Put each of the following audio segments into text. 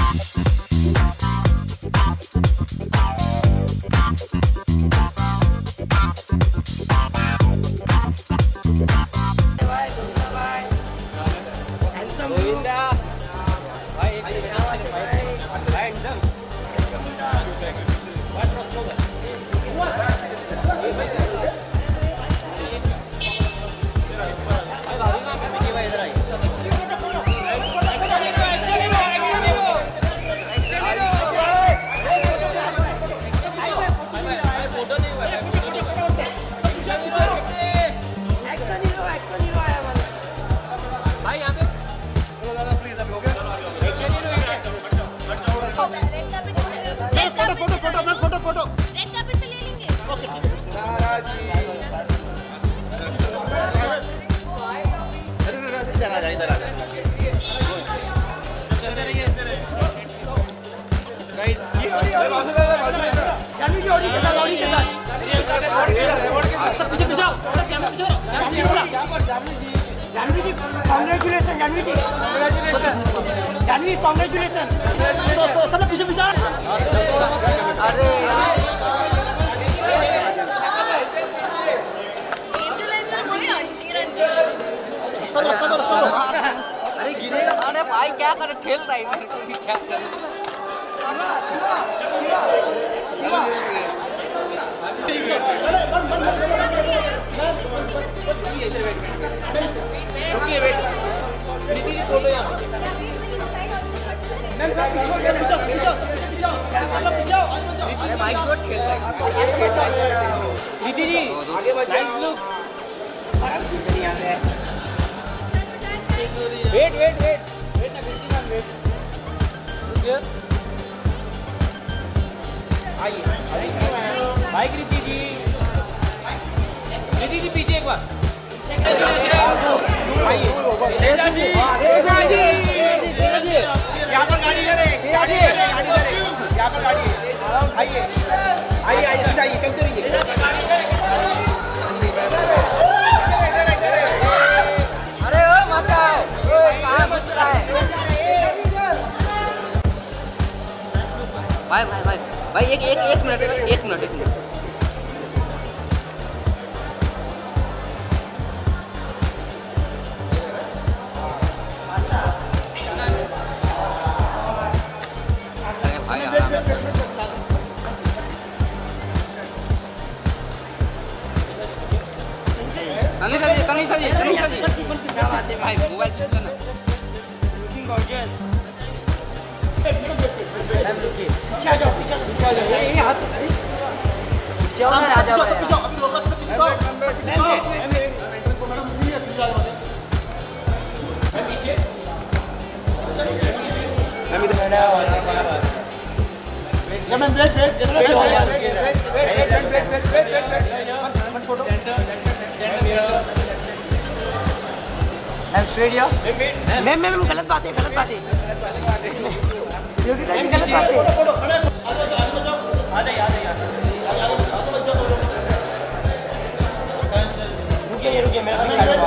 अरे गिरेगा। अरे भाई क्या कर खेल रहा है क्या कर अरे भाई शॉट खेल रहा है जी आगे नाइस लुक वेट आइए भाई कृति जी पीछे एक बार आइए यहाँ पर गाड़ी है यहाँ पर गाड़ी आइए सीधा आइए चलते रहिए अरे ओ मत आओ कहाँ बच रहा है भाई एक मिनट तनिषा जी भाई मोबाइल चुप करना मैम गलत बात है गलत बात है रुकिए मेरा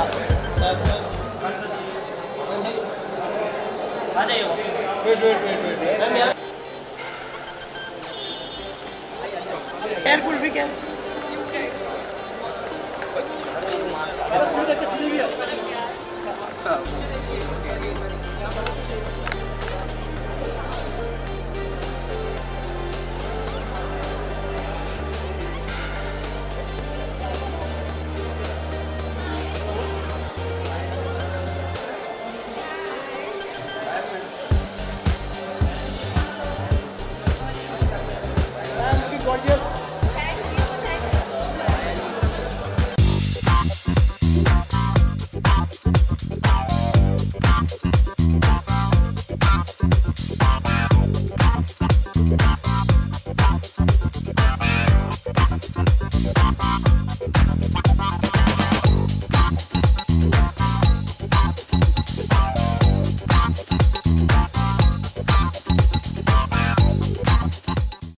आ जाइए वेट केयरफुल भी क्या Bye.